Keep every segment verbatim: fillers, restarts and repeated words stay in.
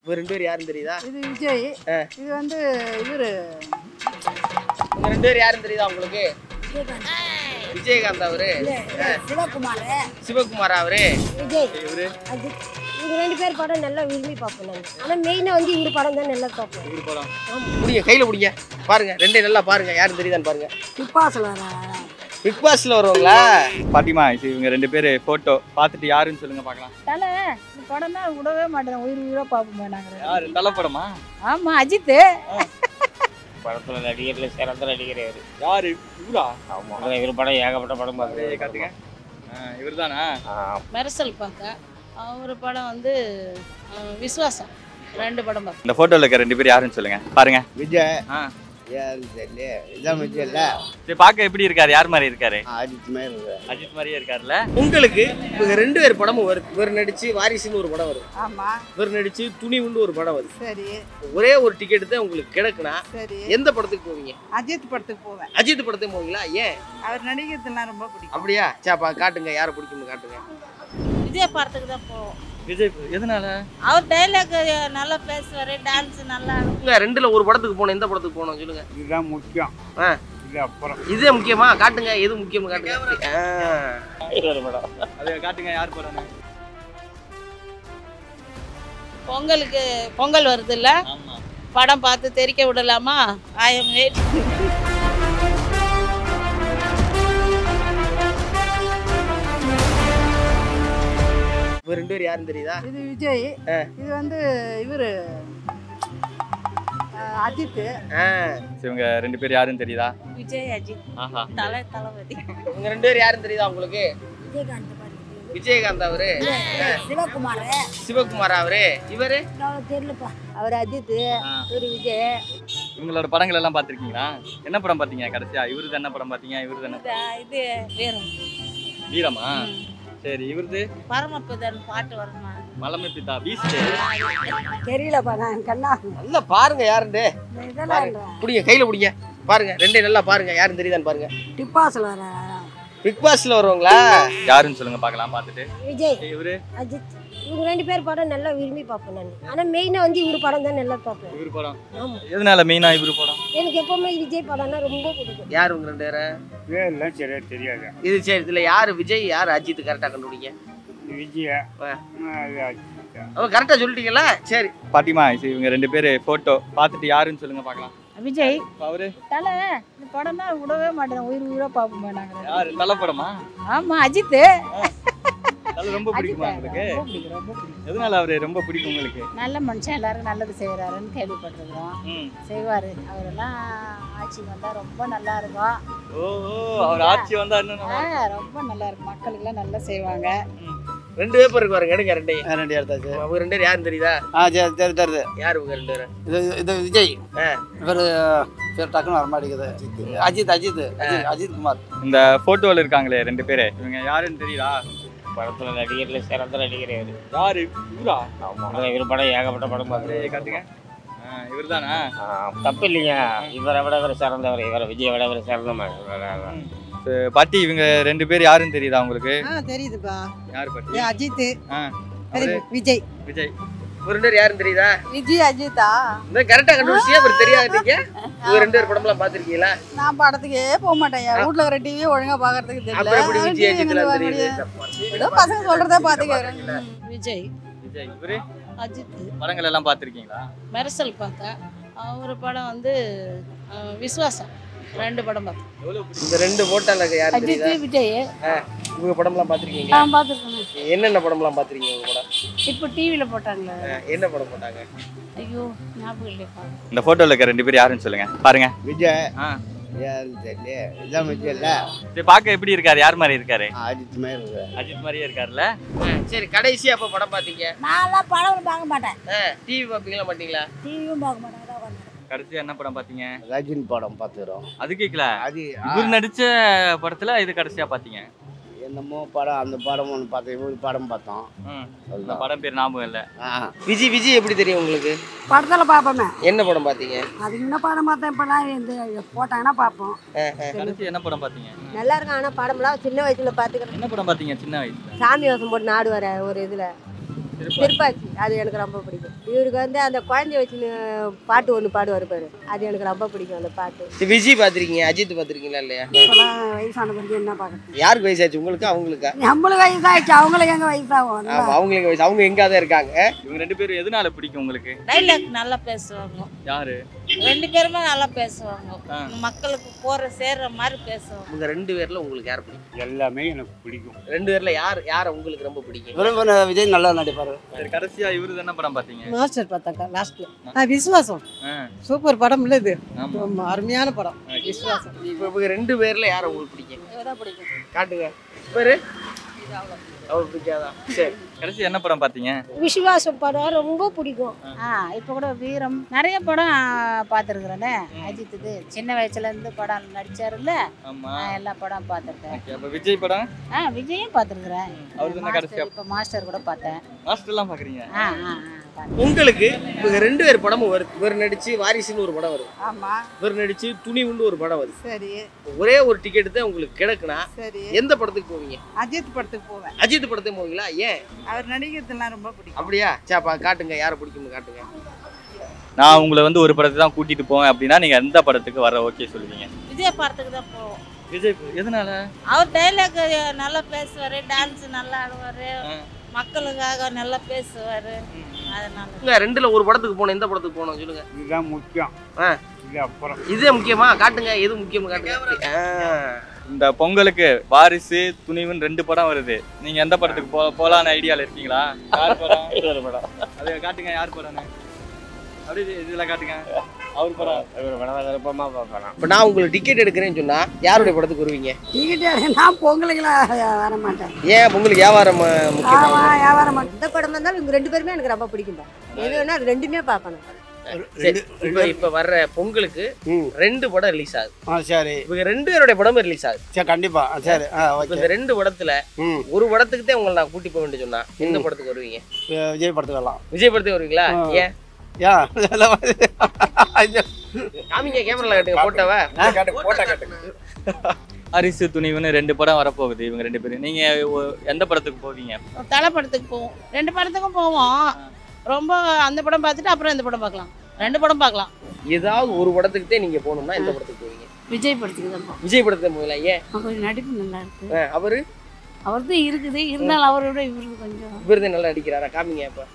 இவங்க ரெண்டு பேர் யாருன்னு தெரியுதா? இது விஜய். இது வந்து இவரு. இவங்க ரெண்டு பேர் யாருன்னு தெரியுதா உங்களுக்கு? விஜயகாந்த் அவரு. சிவகுமார். சிவகுமார் அவரு. விஜய். இவரு அஜித். இவங்க ரெண்டு பேர் படம் நல்லா விரும்பி பார்ப்பேன் நான். ஆனா மெயினா வந்து இவரு படம் தான் நல்லா பார்ப்பேன். இவரு படம். புடிங்க கையில புடிங்க. பாருங்க ரெண்டே நல்லா பாருங்க யாருன்னு தெரியுதான்னு பாருங்க. பிக் பாஸ்ல வரா. பிக் பாஸ்ல வருவாங்களா? பாட்டிமா இவங்க ரெண்டு பேர் போட்டோ பார்த்துட்டு யாருன்னு சொல்லுங்க பார்க்கலாம். தலை இந்த படம் தான் விடவே மாட்டேன். உயிர் உயிரா பார்ப்போம் நாங்க. யாரு தலை படமா? ஆமா அஜித். படத்துல நடிகர்ல சிறந்த நடிகர் இவரு. யாரு? இவரா? ஆமா இவர் படம் ஏகப்பட்ட படம் பார்த்து காட்டுங்க. இவர் தானா? மெர்சல் பார்க்க அவர் படம் வந்து விசுவாசம் ரெண்டு படம் பார்க்க. இந்த போட்டோல இருக்க ரெண்டு பேர் யாருன்னு சொல்லுங்க பாருங்க. விஜய். ஆ யாரு தெரியல. இதான் விஜய் இல்ல. சரி பார்க்க எப்படி இருக்காரு? யார் மாதிரி இருக்காரு? அஜித் மாதிரி இருக்காரு. அஜித் மாதிரியே இருக்காருல்ல. உங்களுக்கு இவங்க ரெண்டு பேர் படமும் வருது. இவர் நடிச்சு வாரிசுன்னு ஒரு படம் வருது. ஆமா. இவர் நடிச்சு துணிவுன்னு ஒரு படம் வருது. சரி. ஒரே ஒரு டிக்கெட் தான் உங்களுக்கு கிடைக்குனா சரி எந்த படத்துக்கு போவீங்க? அஜித் படத்துக்கு போவேன். அஜித் படத்துக்கு போவீங்களா? ஏன்? அவர் நடிக்கிறதுலாம் ரொம்ப பிடிக்கும். அப்படியா? சாப்பா காட்டுங்க யாரை பிடிக்கும்னு காட்டுங்க. விஜய் படத்துக்கு தான் போவோம். விஜய் எதனால? அவர் டைலாக் நல்லா பேசுவாரு, டான்ஸ் நல்லா இல்ல ரெண்டுல ஒரு படத்துக்கு போகணும். எந்த படத்துக்கு போகணும் சொல்லுங்க. இதுதான் முக்கியம். ஆ இது அப்புறம். இதே முக்கியமா? காட்டுங்க எது முக்கியம்னு காட்டுங்க. இவர் படம். அதை காட்டுங்க யார் படம்? பொங்கலுக்கு பொங்கல் வருது இல்ல? ஆமா. படம் பார்த்து தெரிக்க விடலாமா? I am wait. இவங்க ரெண்டு பேர் யாருன்னு தெரியுதா? இது விஜய். இது வந்து இவரு அஜித். இவங்க ரெண்டு பேர் யாருன்னு தெரியுதா? விஜய் அஜித். ஆஹா. தலை தளபதி. இவங்க ரெண்டு பேர் யாருன்னு தெரியுதா உங்களுக்கு? விஜயகாந்த். விஜயகாந்த் அவரு. சிவகுமார். சிவகுமார் அவரு. இவரு தெரியலப்பா. அவர் அஜித். இவரு விஜய். இவங்களோட படங்கள் எல்லாம் பார்த்திருக்கீங்களா? என்ன படம் பார்த்தீங்க கடைசியா? இவரு என்ன படம் பார்த்தீங்க? இவரு என்ன? இது வீரம். வீரமா? சரி. இவருது பரமபதன் பாட்டு வருமா? மலமை பித்தா பீஸ்ட். தெரியலப்பா நான் கண்ணா. நல்லா பாருங்க யாருன்னு. புடிங்க கையில புடிங்க. பாருங்க ரெண்டே நல்லா பாருங்க யாருன்னு தெரியுதான்னு பாருங்க. பிக் பாஸ்ல வரா. பிக் பாஸ்ல வருவாங்களா? யாருன்னு சொல்லுங்க பார்க்கலாம் பார்த்துட்டு. விஜய். இவரு அஜித். இவங்க ரெண்டு பேர் படம் நல்லா விரும்பி பார்ப்பேன் நான். ஆனா மெயினா வந்து இவரு படம் தான் நல்லா பார்ப்பேன். இவரு படம். ஆமா. எதனால மெயினா இவரு படம்? எனக்கு எப்பவுமே விஜய் படம்னா ரொம்ப பிடிக்கும். யார் இவங்க ரெண்டு பேரும்? வேலை சரியா தெரியாது. இது சரி இதுல யாரு விஜய் யாரு அஜித் கரெக்டா கண்டுபிடிங்க. விஜய். அவ கரெக்டா சொல்லிட்டீங்கல்ல? சரி. பாட்டிமா இவங்க ரெண்டு பேர் போட்டோ பார்த்துட்டு யாருன்னு சொல்லுங்க பார்க்கலாம். விஜய். அவரு தலை இந்த படம் தான் விடவே மாட்டேன். உயிர் உயிரா பார்ப்போம் நாங்க. யாரு? தலை படமா? ஆமா அஜித். தலை ரொம்ப பிடிக்குமா உங்களுக்கு? ரொம்ப பிடிக்கும் ரொம்ப பிடிக்கும். எதனால அவரு ரொம்ப பிடிக்கும் உங்களுக்கு? நல்ல மனுஷன், எல்லாரும் நல்லது செய்யறாருன்னு கேள்விப்பட்டிருக்கோம். செய்வாரு. அவரெல்லாம் ஆட்சி வந்தா ரொம்ப நல்லா இருக்கும். ஓஹோ அவர் ஆட்சி வந்தா இன்னும் ரொம்ப நல்லா இருக்கும். மக்களுக்கு எல்லாம் நல்லா செய்வாங்க. ரெண்டு பேர் இருக்கு பாருங்க. எடுங்க ரெண்டையும். ரெண்டு எடுத்தாச்சு. அவங்க ரெண்டு பேர் யாருன்னு தெரியுதா? ஆ சரி சரி தெரியுது. யார் இவங்க ரெண்டு பேரும்? இது இது விஜய். இவர் பேர் டக்குன்னு வர மாட்டேங்குது. அஜித் அஜித் அஜித் அஜித் குமார். இந்த போட்டோல இருக்காங்களே ரெண்டு பேரு இவங்க யாருன்னு தெரியுதா? படத்துல நடிகர்ல சிறந்த நடிகர் இவரு. யாரு? இவரா? ஆமா இவர் படம் ஏகப்பட்ட படம் பார்த்து காட்டுங்க. இவர் தானா? தப்பு இல்லைங்க. இவரை விட இவர் சிறந்தவர். இவரை விஜய் விட இவர் சிறந்தவர். பாட்டி இவங்க ரெண்டு பேர் யாருன்னு தெரியுதா உங்களுக்கு? தெரியுதுப்பா. யாரு பாட்டி? அஜித். அவரு விஜய். விஜய். இவங்க ரெண்டு பேர் யாருன்னு தெரியுதா? விஜய் அஜித்தா? இந்த கரெக்டா கண்டுபிடிச்சியா? அப்புறம் தெரியாதீங்க. இவங்க ரெண்டு பேர் படம்லாம் பாத்திருக்கீங்களா? நான் படத்துக்கே போக மாட்டேன். வீட்ல வர டிவியே ஒழுங்கா பாக்குறதுக்கு தெரியல. அப்புறம் எப்படி விஜய் அஜித்லாம் தெரியுது? ஏதோ பசங்க சொல்றதே பாத்துக்கறேன். விஜய். விஜய். இவரு அஜித். படங்கள் எல்லாம் பாத்திருக்கீங்களா? மெர்சல் பார்க்க அவர் படம் வந்து விசுவாசம் ரெண்டு படம் பார்த்தேன். இந்த ரெண்டு போட்டோல யாரு தெரியுதா? அஜித் விஜய். இவங்க படம்லாம் பாத்திருக்கீங்களா? நான் பாத்துர்க்கேன். என்னென்ன படம்லாம் பாத்திருக்கீங்க உங்க படம்? இப்போ டிவில போட்டாங்க. என்ன படம் போட்டாங்க? ஐயோ ஞாபகம் இல்லையா. இந்த போட்டோல இருக்க ரெண்டு பேர் யாருன்னு சொல்லுங்க பாருங்க. விஜய். ஆ யாரு தெரியல. இதான் விஜய் இல்ல. சரி பார்க்க எப்படி இருக்காரு? யார் மாதிரி இருக்காரு? அஜித் மாதிரி இருக்காரு. அஜித் மாதிரியே இருக்காருல்ல. சரி கடைசியா அப்ப படம் பாத்தீங்க? நான்லாம் படம் பார்க்க மாட்டேன். டிவி பாப்பீங்களா மாட்டீங்களா? டிவியும் பார்க்க மாட்டேன். கடைசியா என்ன படம் பாத்தீங்க? ரஜினி படம் பாத்துறோம். அது கேக்கல. அது இவர் நடிச்ச படத்துல இது கடைசியா பாத்தீங்க? என்னமோ படம் அந்த படம் ஒன்று பார்த்தோம். இவரு படம் பார்த்தோம். அந்த படம் பேர் ஞாபகம் இல்லை. விஜய் விஜய் எப்படி தெரியும் உங்களுக்கு? படத்தில் பார்ப்போமே. என்ன படம் பார்த்தீங்க? அது என்ன படம் பார்த்தேன். இப்போலாம் இந்த போட்டாங்கன்னா பார்ப்போம். கடைசி என்ன படம் பார்த்தீங்க? நல்லா இருக்கும். ஆனால் படம்லாம் சின்ன வயசுல பார்த்துக்கிறேன். என்ன படம் பார்த்தீங்க சின்ன வயசுல? சாமி வேஷம் போட்டு நாடு வர ஒரு இதில் திருப்பாச்சி அது எனக்கு ரொம்ப பிடிக்கும். இவருக்கு வந்து அந்த குழந்தைய வச்சு பாட்டு ஒன்று பாடுவார் பாரு, அது எனக்கு ரொம்ப பிடிக்கும் அந்த பாட்டு. விஜய் பார்த்துருக்கீங்க, அஜித் பார்த்துருக்கீங்களா இல்லையா? வயசான பிறகு என்ன பார்க்கறது? யாருக்கு வயசாச்சு, உங்களுக்கு அவங்களுக்கா? நம்மளுக்கு வயசாச்சு, அவங்களுக்கு எங்க வயசாகும்? அவங்களுக்கு வயசு, அவங்க எங்க தான் இருக்காங்க. இவங்க ரெண்டு பேரும் எதனால பிடிக்கும் உங்களுக்கு? டைலாக் நல்லா பேசுவாங்க. யாரு? ரெண்டு பேருமே நல்லா பேசுவாங்க. மக்களுக்கு போற சேர்ற மாதிரி பேசுவாங்க. உங்க ரெண்டு பேர்ல உங்களுக்கு யார் பிடிக்கும்? எல்லாமே எனக்கு பிடிக்கும். ரெண்டு பேர்ல யார் யார் உங்களுக்கு ரொம்ப பிடிக்கும்? விரும்பின விஜய் நல்லா நடிப்பாரு. சரி, கடைசியா இவரு என்ன படம் பாத்தீங்க? மாஸ்டர் பார்த்தாக்கா லாஸ்ட்ல. விசுவாசம் சூப்பர் படம் இல்ல இது, அருமையான படம் விசுவாசம். இப்போ இவங்க ரெண்டு பேர்ல யார் உங்களுக்கு பிடிக்கும்? இவதான் பிடிக்கும். காட்டுங்க பேரு. அவர் பிடிக்காதா? சரி, கடைசி என்ன படம் பாத்தீங்க? விசுவாசம் படம் ரொம்ப பிடிக்கும். ஆ இப்போ கூட வீரம் நிறைய படம் பார்த்துருக்குறேனே. அஜித்துது சின்ன வயசுல இருந்து படம் நடிச்சாருல்ல, ஆமா, எல்லா படம் பார்த்துருக்கேன். அப்ப விஜய் படம்? ஆ விஜயும் பார்த்துருக்குறேன். அவரு என்ன கடைசியா? இப்போ மாஸ்டர் கூட பார்த்தேன். மாஸ்டர் எல்லாம் பாக்குறீங்க? ஆ ஆ உங்களுக்கு இவங்க ரெண்டு பேர் படமும் வருது. இவர் நடிச்சு வாரிசுன்னு ஒரு படம் வருது. ஆமா இவர் நடிச்சு துணிவுன்னு ஒரு படம் வருது. சரி ஒரே ஒரு டிக்கெட் தான் உங்களுக்கு கிடைக்குனா சரி எந்த படத்துக்கு போவீங்க? அஜித் படத்துக்கு போவேன். அஜித் படத்துக்கு போவீங்களா? ஏன்? அவர் நடிக்கிறதுலாம் ரொம்ப பிடிக்கும். அப்படியா? சாப்பா காட்டுங்க, யாரை பிடிக்கும்னு காட்டுங்க. நான் உங்களை வந்து ஒரு படத்துக்கு தான் கூட்டிட்டு போவேன் அப்படின்னா நீங்க எந்த படத்துக்கு வர ஓகே சொல்லுவீங்க? விஜய் படத்துக்கு தான் போவோம். விஜய் எதனால? அவர் டைலாக் நல்லா பேசுவாரு, டான்ஸ் நல்லா ஆடுவாரு, மக்களுக்காக நல்லா பேசுவாரு. அதனால இல்ல, ரெண்டுல ஒரு படத்துக்கு போகணும். எந்த படத்துக்கு போகணும் சொல்லுங்க. இதுதான் முக்கியம். ஆ, இது அப்புறம் இதே முக்கியமா? காட்டுங்க, எது முக்கியம்னு காட்டுங்க. இந்த பொங்கலுக்கு வாரிசு துணிவுன்னு ரெண்டு படம் வருது. நீங்க எந்த படத்துக்கு போ போலான்னு ஐடியால இருக்கீங்களா? யார் படம்? ஒரு படம். அதை காட்டுங்க, யார் படம்னு அப்படியே இதுல காட்டுங்க. அவர் படம். ஒரு படம் விருப்பமா பார்க்கலாம். இப்போ நான் உங்களுக்கு டிக்கெட் எடுக்கிறேன்னு சொன்னா யாருடைய படத்துக்கு வருவீங்க? டிக்கெட் நான் பொங்கலுக்குலாம் வர மாட்டேன். ஏன் உங்களுக்கு வியாபாரம் முக்கியமா? வியாபாரம் மாட்டேன். எந்த படமா இருந்தாலும் இவங்க ரெண்டு பேருமே எனக்கு ரொம்ப பிடிக்கும். எது வேணா அது ரெண்டுமே பார்க்கணும். சரி, இப்போ இப்போ வர்ற பொங்கலுக்கு ரெண்டு படம் ரிலீஸ் ஆகுது. ஆ சரி, இவங்க ரெண்டு பேருடைய படமும் ரிலீஸ் ஆகுது. சரி கண்டிப்பா. சரி, ஆ இப்போ ஓகே. இந்த ரெண்டு படத்துல ம் ஒரு படத்துக்கு தான் உங்களை நான் கூட்டி போக வேண்டிய சொன்னா எந்த படத்துக்கு வருவீங்க? விஜய் படத்துக்கு வரலாம். விஜய் படத்துக்கு வருவீங்களா? ஏன்? ஏன் காமிங்க, கேமரால காட்டுங்க, போட்டோவா போட்டோ காட்டுங்க. வாரிசு துணிவுன்னு ரெண்டு படம் வரப்போகுது. இவங்க ரெண்டு பேரும் நீங்க ஒ- எந்த படத்துக்கு போவீங்க? தலை படத்துக்கு போவோம். ரெண்டு படத்துக்கும் போவோம். ரொம்ப அந்த படம் பார்த்துட்டு அப்புறம் இந்த படம் பார்க்கலாம். ரெண்டு படம் பார்க்கலாம். ஏதாவது ஒரு படத்துக்கு தான் நீங்க போகணும்னா எந்த படத்துக்கு போவீங்க? விஜய் படத்துக்கு தான் போவோம். விஜய் படத்துக்கு போவீங்களா? ஏன்? கொஞ்சம் நடிப்பு நல்லா இருக்கு. ஆ, அவரு அவர் தான் இருக்குது, இருந்தாலும் அவரோட இவருக்கு கொஞ்சம் இவரு நல்லா நடிக்கிறாரா? காமிங்க. இப்ப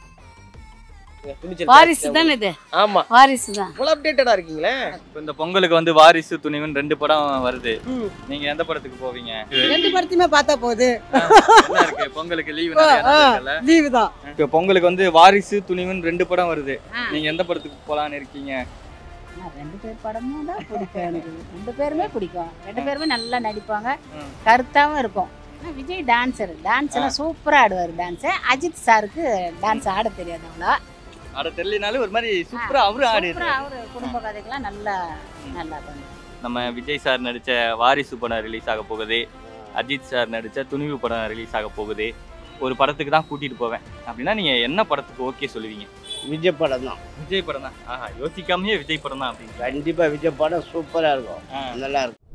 வாரிசு தானே இது? ஆமா, வாரிசு தான். ஃபுல் அப்டேட்டடா இருக்கீங்களே. இப்போ இந்த பொங்கலுக்கு வந்து வாரிசு துணிவுன்னு ரெண்டு படம் வருது. நீங்க எந்த படத்துக்கு போவீங்க? ரெண்டு படத்தையுமே பார்த்தா போகுது. என்ன இருக்கு பொங்கலுக்கு லீவு நிறைய நாள் இருக்குல்ல? லீவு தான். இப்போ பொங்கலுக்கு வந்து வாரிசு துணிவுன்னு ரெண்டு படம் வருது. நீங்க எந்த படத்துக்கு போலான்னு இருக்கீங்க? ரெண்டு பேர் படமும் தான் பிடிக்கும் எனக்கு. ரெண்டு பேருமே பிடிக்கும். ரெண்டு பேருமே நல்லா நடிப்பாங்க, கருத்தாவும் இருக்கும். விஜய் டான்ஸர், டான்ஸ் எல்லாம் சூப்பரா ஆடுவார். டான்ஸ் அஜித் சாருக்கு டான்ஸ் ஆட தெரியாது அவ்வளோ. ஆட தெரியலனாலும் ஒரு மாதிரி சூப்பரா அவரு ஆடிடுறாரு. அவரு குடும்ப கதைக்கெல்லாம் நல்லா நல்லா பண்ணுவாங்க. நம்ம விஜய் சார் நடிச்ச வாரிசு படம் ரிலீஸ் ஆக போகுது. அஜித் சார் நடிச்ச துணிவு படம் ரிலீஸ் ஆக போகுது. ஒரு படத்துக்கு தான் கூட்டிட்டு போவேன் அப்படின்னா நீங்க என்ன படத்துக்கு ஓகே சொல்லுவீங்க? விஜய் படம் தான். விஜய் படம் தான். ஆஹா, யோசிக்காமயே விஜய் படம் தான் அப்படின்னு. கண்டிப்பா விஜய் படம் சூப்பரா இருக்கும், நல்லா இருக்கும்.